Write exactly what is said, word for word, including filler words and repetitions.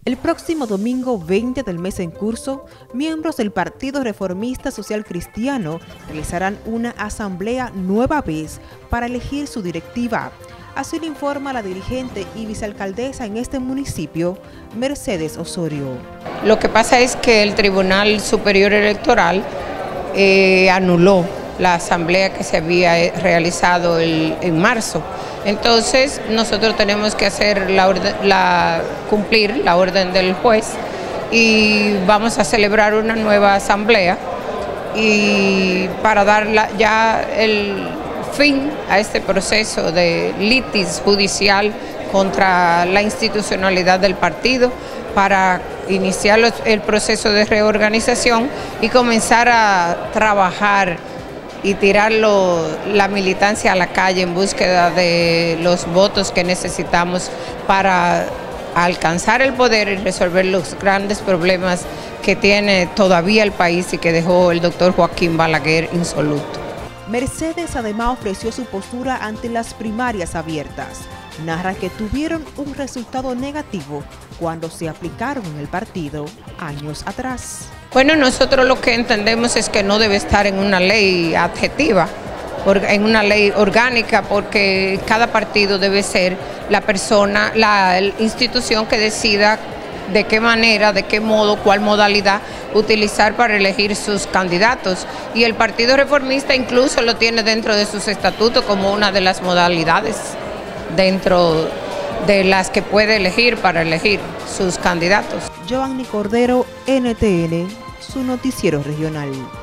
El próximo domingo veinte del mes en curso, miembros del Partido Reformista Social Cristiano realizarán una asamblea nueva vez para elegir su directiva. Así lo informa la dirigente y vicealcaldesa en este municipio, Mercedes Osorio. Lo que pasa es que el Tribunal Superior Electoral eh, anuló la asamblea que se había realizado el, en marzo. Entonces nosotros tenemos que hacer la orden, la, cumplir la orden del juez y vamos a celebrar una nueva asamblea y para dar la, ya el fin a este proceso de litis judicial contra la institucionalidad del partido, para iniciar los, el proceso de reorganización y comenzar a trabajar y tirar lo, la militancia a la calle en búsqueda de los votos que necesitamos para alcanzar el poder y resolver los grandes problemas que tiene todavía el país y que dejó el doctor Joaquín Balaguer insoluto. Mercedes además ofreció su postura ante las primarias abiertas. Narra que tuvieron un resultado negativo cuando se aplicaron en el partido años atrás. Bueno, nosotros lo que entendemos es que no debe estar en una ley adjetiva, en una ley orgánica, porque cada partido debe ser la persona, la institución que decida de qué manera, de qué modo, cuál modalidad utilizar para elegir sus candidatos. Y el Partido Reformista incluso lo tiene dentro de sus estatutos como una de las modalidades dentro de las que puede elegir para elegir sus candidatos. Giovanni Cordero, N T N, su noticiero regional.